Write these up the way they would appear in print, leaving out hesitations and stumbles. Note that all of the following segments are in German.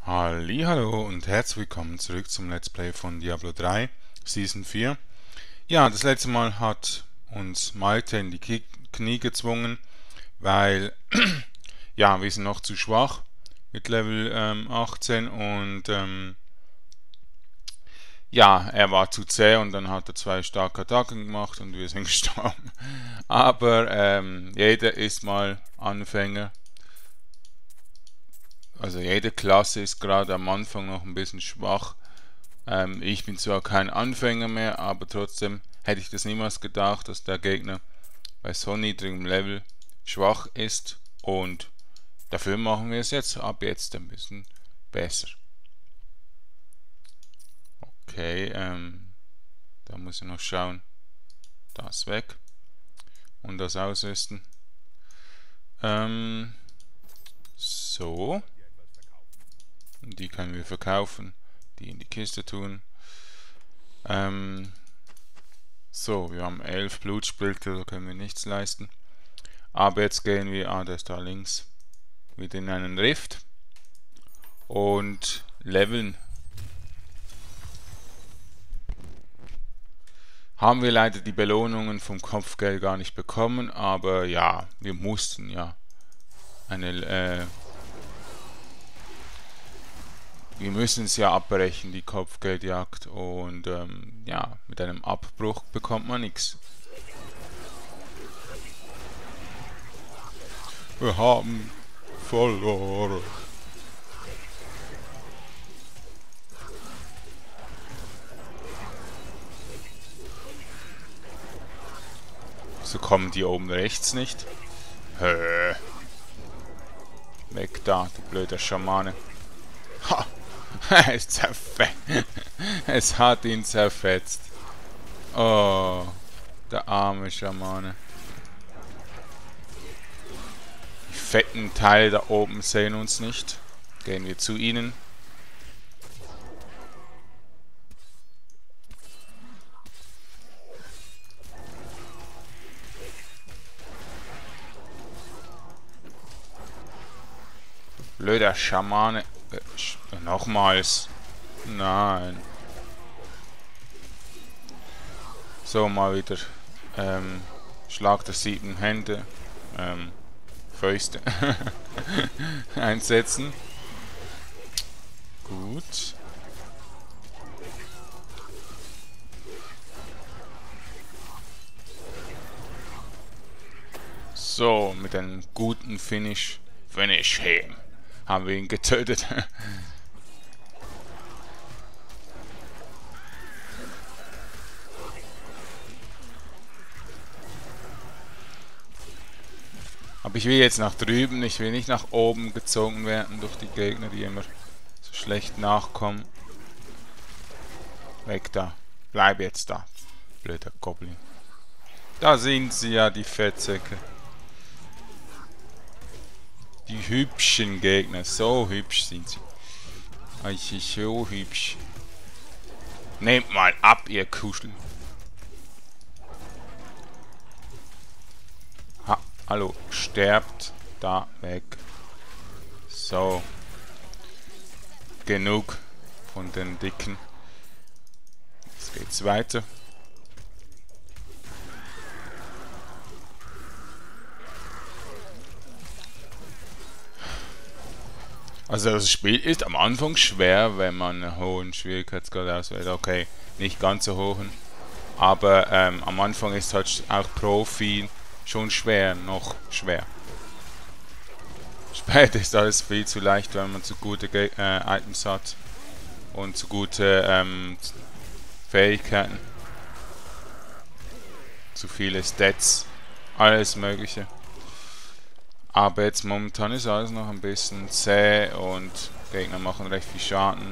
Hallihallo und herzlich willkommen zurück zum Let's Play von Diablo 3 Season 4. Ja, das letzte Mal hat uns Malte in die Knie gezwungen, weil ja, wir sind noch zu schwach mit Level 18 und ja, er war zu zäh und dann hat er zwei starke Attacken gemacht und wir sind gestorben. Aber jeder ist mal Anfänger. Also jede Klasse ist gerade am Anfang noch ein bisschen schwach. Ich bin zwar kein Anfänger mehr, aber trotzdem hätte ich das niemals gedacht, dass der Gegner bei so niedrigem Level schwach ist. Und dafür machen wir es jetzt ab jetzt ein bisschen besser. Okay, da muss ich noch schauen. Das weg. Und das ausrüsten. So. Die können wir verkaufen, die in die Kiste tun. So, wir haben 11 Blutsplitter, da können wir nichts leisten. Aber jetzt gehen wir, der ist da links, wieder in einen Rift und leveln. Haben wir leider die Belohnungen vom Kopfgeld gar nicht bekommen, aber ja, wir mussten ja wir müssen es ja abbrechen, die Kopfgeldjagd, und ja, mit einem Abbruch bekommt man nichts. Wir haben verloren. So kommen die oben rechts nicht. Weg da, du blöder Schamane. Ha! Es hat ihn zerfetzt. Oh, der arme Schamane. Die fetten Teile da oben sehen uns nicht. Gehen wir zu ihnen. Blöder Schamane. Nochmals. Nein. So, mal wieder Schlag der 7 Hände. Fäuste einsetzen. Gut. So, mit einem guten Finish him. Haben wir ihn getötet. Aber ich will jetzt nach drüben, ich will nicht nach oben gezogen werden durch die Gegner, die immer so schlecht nachkommen. Weg da. Bleib jetzt da. Blöder Goblin. Da sind sie ja, die Fettsäcke. Die hübschen Gegner. So hübsch sind sie. So hübsch. Nehmt mal ab, ihr Kuschel. Hallo, sterbt da weg. So. Genug von den Dicken. Jetzt geht's weiter. Also das Spiel ist am Anfang schwer, wenn man einen hohen Schwierigkeitsgrad auswählt. Okay, nicht ganz so hohen. Aber am Anfang ist halt auch Profi schon schwer, noch schwer. Später ist alles viel zu leicht, wenn man zu gute Items hat und zu gute Fähigkeiten. Zu viele Stats, alles mögliche. Aber jetzt momentan ist alles noch ein bisschen zäh und Gegner machen recht viel Schaden.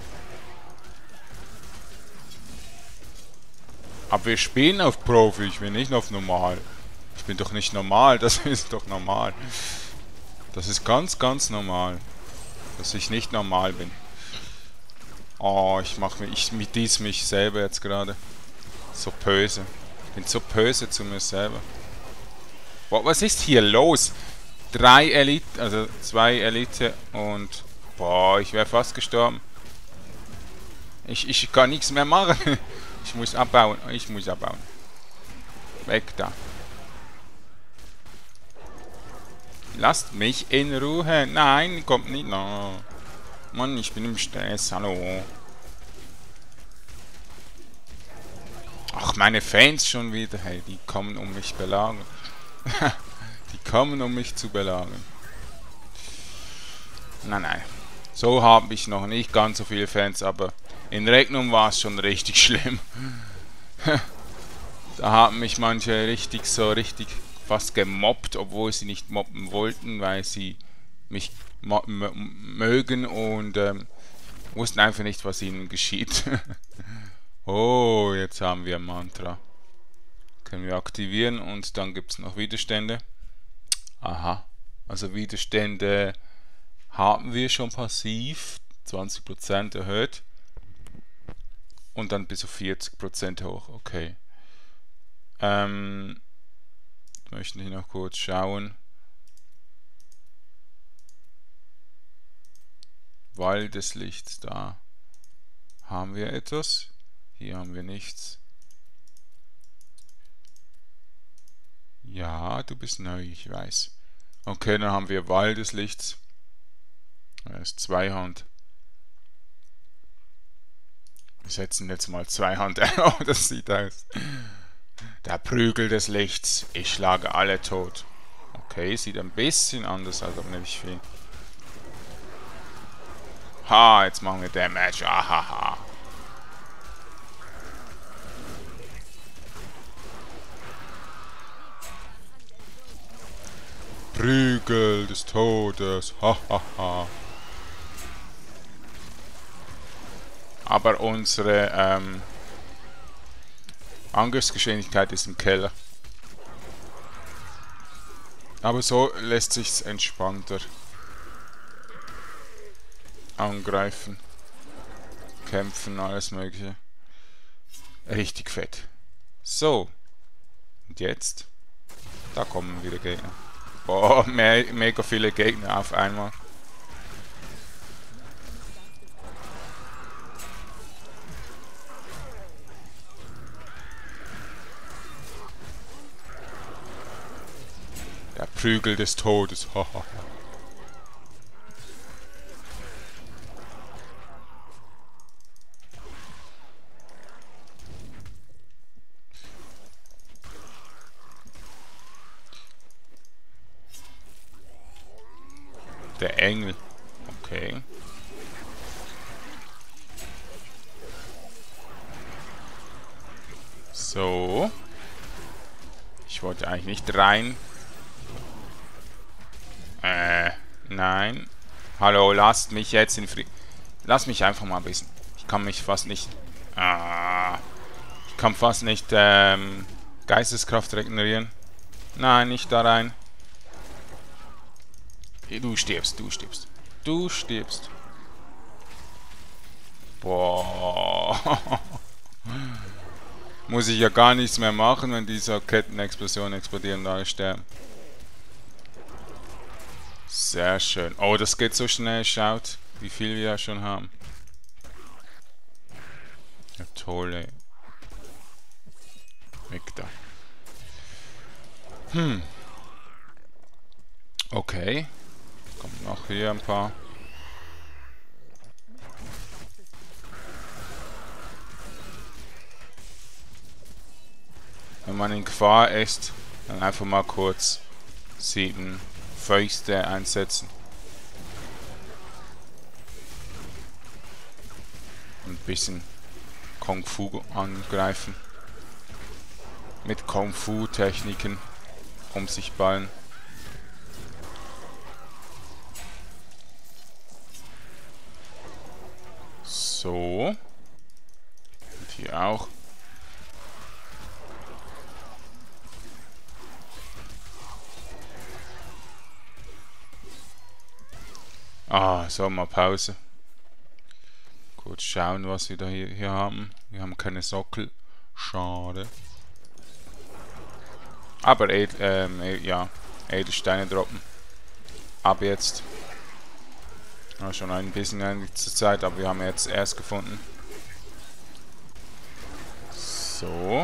Aber wir spielen auf Profi, ich bin nicht auf normal. Ich bin doch nicht normal, das ist doch normal. Das ist ganz, ganz normal, dass ich nicht normal bin. Oh, ich diss mich selber jetzt gerade. So böse. Ich bin so böse zu mir selber. Boah, was ist hier los? 3 Elite, also 2 Elite und Boah, ich wäre fast gestorben. Ich kann nichts mehr machen. Ich muss abbauen. Ich muss abbauen. Weg da. Lasst mich in Ruhe. Nein, kommt nicht nach. Mann, ich bin im Stress. Hallo. Ach, meine Fans schon wieder. Hey, die kommen, um mich belagern. Die kommen, um mich zu belagern. Nein, nein. So habe ich noch nicht ganz so viele Fans, aber in Regnum war es schon richtig schlimm. Da haben mich manche richtig fast gemobbt, obwohl sie nicht mobben wollten, weil sie mich mögen und wussten einfach nicht, was ihnen geschieht. Oh, jetzt haben wir ein Mantra. Können wir aktivieren und dann gibt es noch Widerstände. Aha, also Widerstände haben wir schon passiv, 20% erhöht und dann bis auf 40% hoch, okay. Möchten wir noch kurz schauen. Wall des Lichts, da haben wir etwas, hier haben wir nichts. Ja, du bist neu, ich weiß. Okay, dann haben wir Wall des Lichts. Das ist Zweihand. Wir setzen jetzt mal Zweihand. Oh, das sieht aus. Der Prügel des Lichts. Ich schlage alle tot. Okay, sieht ein bisschen anders aus, aber nicht viel. Ha, jetzt machen wir Damage. Ahaha. Prügel des Todes. Hahaha. Aber unsere Angriffsgeschwindigkeit ist im Keller. Aber so lässt sich's entspannter angreifen, kämpfen, alles mögliche. Richtig fett. So. Und jetzt? Da kommen wieder Gegner. Boah, mega viele Gegner auf einmal. Der Prügel des Todes. Der Engel. Okay. So. Ich wollte eigentlich nicht rein. Nein. Hallo, lasst mich jetzt in Frieden. Lass mich einfach mal wissen. Ich kann mich fast nicht... ich kann fast nicht Geisteskraft regenerieren. Nein, nicht da rein. Du stirbst, du stirbst. Du stirbst. Boah. Muss ich ja gar nichts mehr machen, wenn diese Kettenexplosionen explodieren und alle sterben. Sehr schön. Oh, das geht so schnell. Schaut, wie viel wir schon haben. Ja, tolle. Weg da. Okay. Kommt noch hier ein paar. Wenn man in Gefahr ist, dann einfach mal kurz 7 Fäuste einsetzen. Ein bisschen Kung Fu angreifen. Mit Kung Fu Techniken um sich ballen. So. Und hier auch. Sommerpause. Kurz schauen, was wir da hier haben. Wir haben keine Sockel. Schade. Aber ja, Edelsteine droppen. Ab jetzt. Ja, schon ein bisschen zur Zeit, aber wir haben jetzt erst gefunden. So.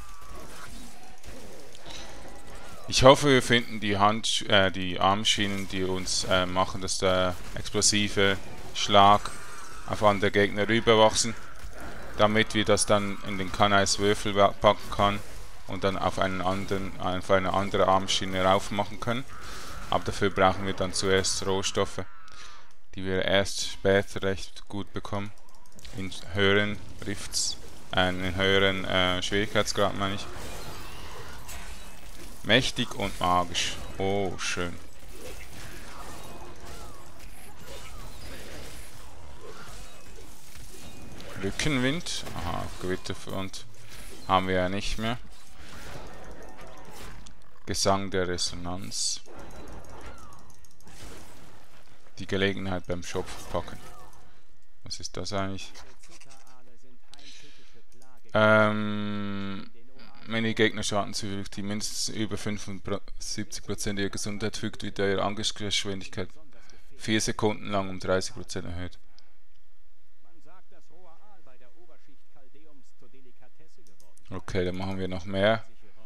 Ich hoffe, wir finden die die Armschienen, die uns machen, dass der explosive Schlag auf andere Gegner rüberwachsen, damit wir das dann in den Kanais-Würfel packen können und dann auf eine andere Armschiene rauf machen können. Aber dafür brauchen wir dann zuerst Rohstoffe, die wir erst später recht gut bekommen. In höheren Rifts, in höheren Schwierigkeitsgrad meine ich. Mächtig und magisch. Oh, schön. Rückenwind. Aha, Gewitterfront haben wir ja nicht mehr. Gesang der Resonanz. Die Gelegenheit beim Schopf packen. Was ist das eigentlich? Wenn die Gegner Schaden zufügt, die mindestens über 75% ihrer Gesundheit fügt, wird ihre Angriffsgeschwindigkeit 4 Sekunden lang um 30% erhöht. Okay, dann machen wir noch mehr.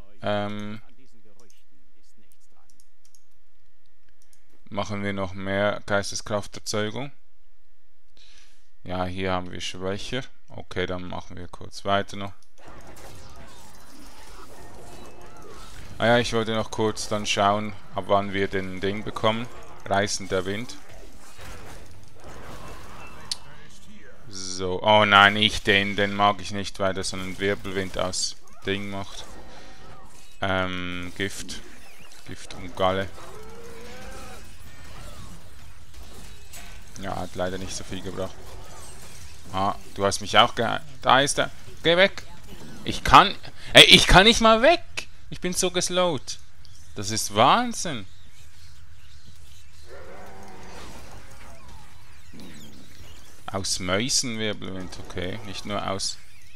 Machen wir noch mehr Geisteskrafterzeugung. Ja, hier haben wir schwächer. Okay, dann machen wir kurz weiter noch. Ah ja, ich wollte noch kurz dann schauen, ab wann wir den Ding bekommen. Reißender Wind. So, oh nein, nicht den mag ich nicht, weil der so einen Wirbelwind aus Ding macht. Gift. Gift und Galle. Ja, hat leider nicht so viel gebracht. Ah, du hast mich auch Da ist er. Geh weg. Ich kann nicht mal weg. Ich bin so geslowt. Das ist Wahnsinn. Aus Mäusenwirbelwind, okay. Nicht nur aus...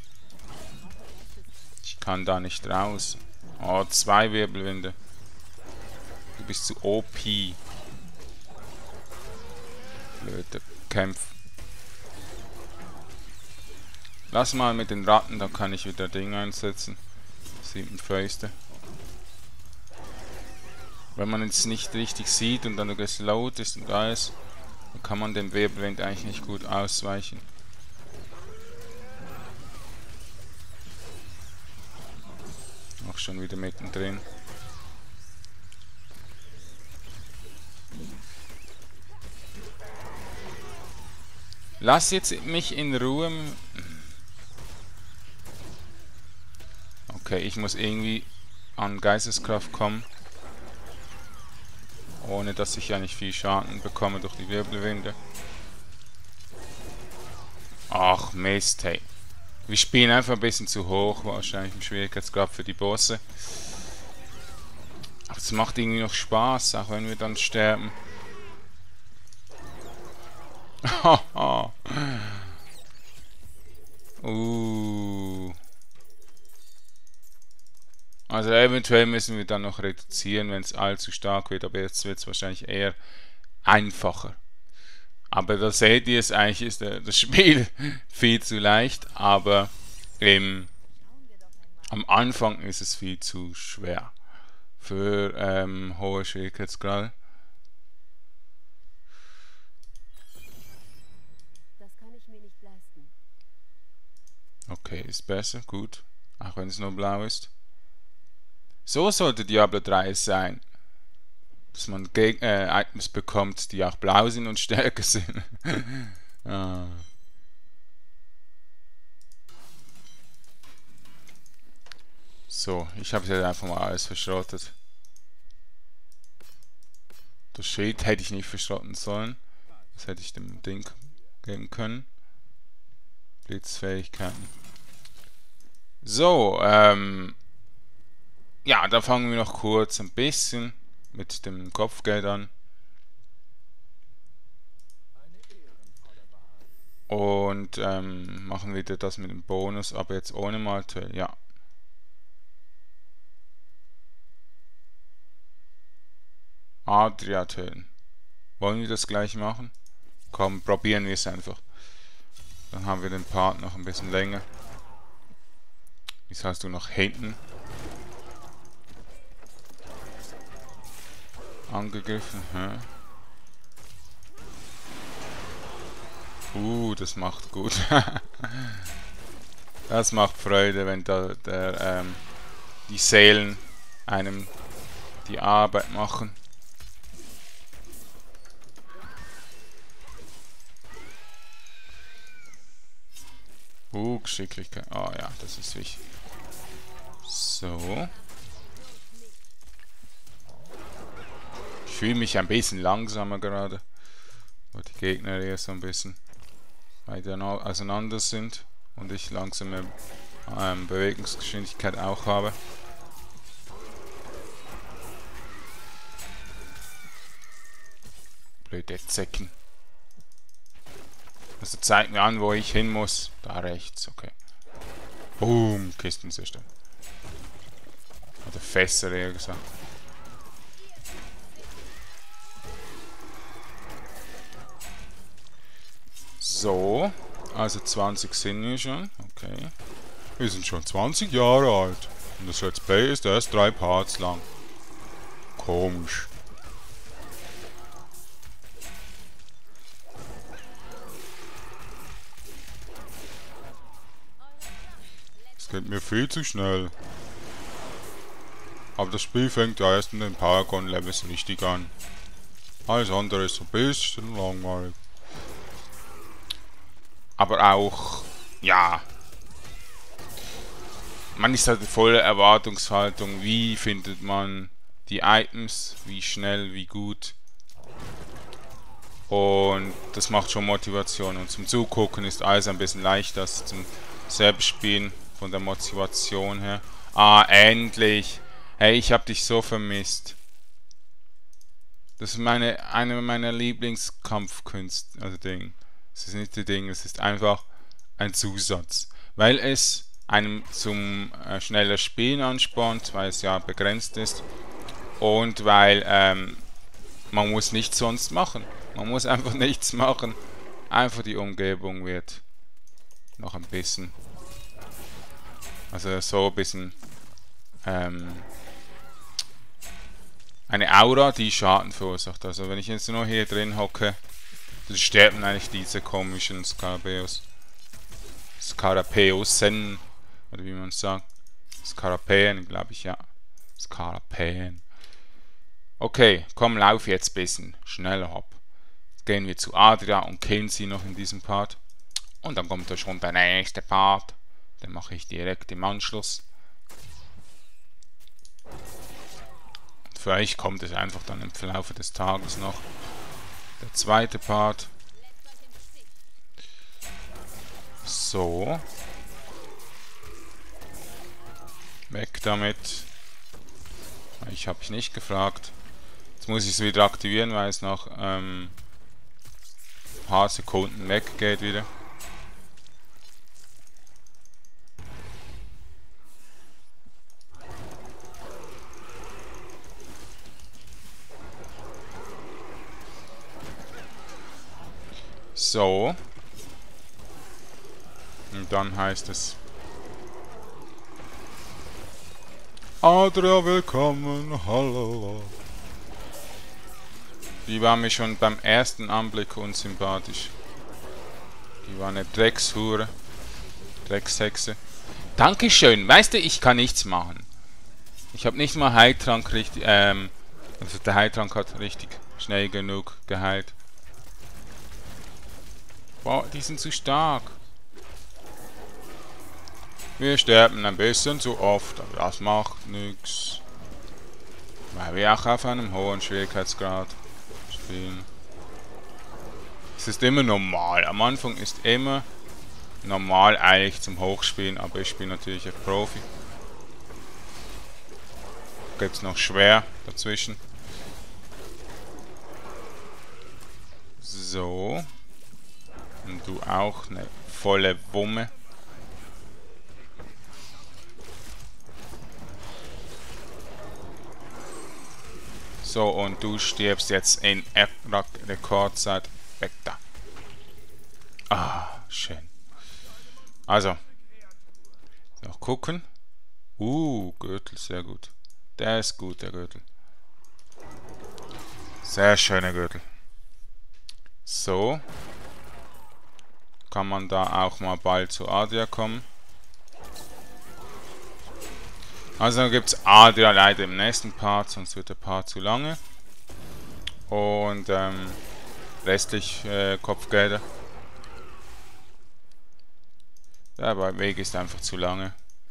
Ich kann da nicht raus. Oh, 2 Wirbelwinde. Du bist zu OP. Blöde Kämpf. Lass mal mit den Ratten, da kann ich wieder Ding einsetzen. 7 Fäuste. Wenn man es nicht richtig sieht und dann geslowt ist und alles, dann kann man dem Wirbelwind eigentlich nicht gut ausweichen. Auch schon wieder mittendrin. Lass jetzt mich in Ruhe. Okay, ich muss irgendwie an Geisteskraft kommen. Ohne dass ich ja nicht viel Schaden bekomme durch die Wirbelwinde. Ach Mist, hey. Wir spielen einfach ein bisschen zu hoch, wahrscheinlich im Schwierigkeitsgrad für die Bosse. Aber es macht irgendwie noch Spaß, auch wenn wir dann sterben. Also eventuell müssen wir dann noch reduzieren, wenn es allzu stark wird, aber jetzt wird es wahrscheinlich eher einfacher. Aber da seht ihr es, eigentlich ist das Spiel viel zu leicht, aber am Anfang ist es viel zu schwer für hohe Schwierigkeitsgrade. Okay, ist besser, gut. Auch wenn es nur blau ist. So sollte Diablo 3 sein. Dass man Items bekommt, die auch blau sind und stärker sind. Ah. So, ich habe jetzt einfach mal alles verschrottet. Das Schild hätte ich nicht verschrotten sollen. Das hätte ich dem Ding geben können. Blitzfähigkeiten. So, ja, da fangen wir noch kurz ein bisschen mit dem Kopfgeld an. Und machen wieder das mit dem Bonus, aber jetzt ohne Maltuell, ja. Adria töten. Wollen wir das gleich machen? Komm, probieren wir es einfach. Dann haben wir den Part noch ein bisschen länger. Jetzt hast du noch hinten angegriffen. Das macht gut. Das macht Freude, wenn da die Seelen einem die Arbeit machen. Geschicklichkeit. Ah ja, das ist wichtig. So. Ich fühle mich ein bisschen langsamer gerade, weil die Gegner hier so ein bisschen weiter auseinander sind und ich langsame Bewegungsgeschwindigkeit auch habe. Blöde Zecken. Also zeigt mir an, wo ich hin muss. Da rechts, okay. Boom, Kisten zerstören. Oder Fässer eher gesagt. So, also 20 sind wir schon, okay. Wir sind schon 20 Jahre alt. Und das Let's Play ist erst 3 Parts lang. Komisch. Es geht mir viel zu schnell. Aber das Spiel fängt ja erst in den Paragon Levels richtig an. Alles andere ist ein bisschen langweilig. Aber auch, ja, man ist halt voller Erwartungshaltung. Wie findet man die Items? Wie schnell, wie gut? Und das macht schon Motivation. Und zum Zugucken ist alles ein bisschen leichter als zum Selbstspielen von der Motivation her. Ah, endlich! Hey, ich hab dich so vermisst. Das ist eine meiner Lieblingskampfkünste, also Ding. Es ist nicht die Ding, es ist einfach ein Zusatz. Weil es einem zum schneller Spielen anspornt, weil es ja begrenzt ist. Und weil man muss nichts sonst machen. Man muss einfach nichts machen. Einfach die Umgebung wird noch ein bisschen. Also so ein bisschen eine Aura, die Schaden verursacht. Also wenn ich jetzt nur hier drin hocke, dann sterben eigentlich diese komischen Skarabäus. Skarabäusen, oder wie man es sagt. Skarabäen, glaube ich, ja. Skarabäen. Okay, komm, lauf jetzt ein bisschen schneller, hopp. Jetzt gehen wir zu Adria und killen sie noch in diesem Part. Und dann kommt da schon der nächste Part. Den mache ich direkt im Anschluss. Für euch kommt es einfach dann im Verlauf des Tages noch. Der zweite Part. So. Weg damit. Ich habe mich nicht gefragt. Jetzt muss ich es wieder aktivieren, weil es nach ein paar Sekunden weggeht wieder. So. Und dann heißt es: Adria, willkommen, hallo. Die war mir schon beim ersten Anblick unsympathisch. Die war eine Dreckshure. Dreckshexe. Dankeschön. Weißt du, ich kann nichts machen. Ich habe nicht mal Heiltrank richtig, also der Heiltrank hat richtig schnell genug geheilt. Boah, die sind zu stark. Wir sterben ein bisschen zu oft, aber das macht nichts. Weil wir auch auf einem hohen Schwierigkeitsgrad spielen. Es ist immer normal. Am Anfang ist immer normal eigentlich zum Hochspielen, aber ich spiele natürlich auf Profi. Gibt's noch schwer dazwischen. So. Und du auch eine volle Wumme. So, und du stirbst jetzt in Rekordzeit. Weg da. Ah, schön. Also, noch gucken. Gürtel, sehr gut. Der ist gut, der Gürtel. Sehr schöner Gürtel. So. Kann man da auch mal bald zu Adria kommen. Also gibt es Adria leider im nächsten Part, sonst wird der Part zu lange. Und restlich Kopfgelder. Der Weg ist einfach zu lange.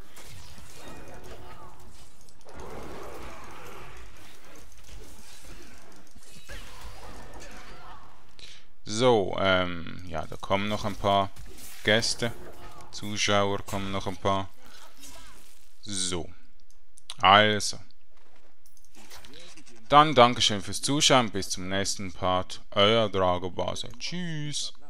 So, ja, da kommen noch ein paar Gäste. Zuschauer kommen noch ein paar. So. Also. Dann Dankeschön fürs Zuschauen. Bis zum nächsten Part. Euer Drago Basa. Tschüss.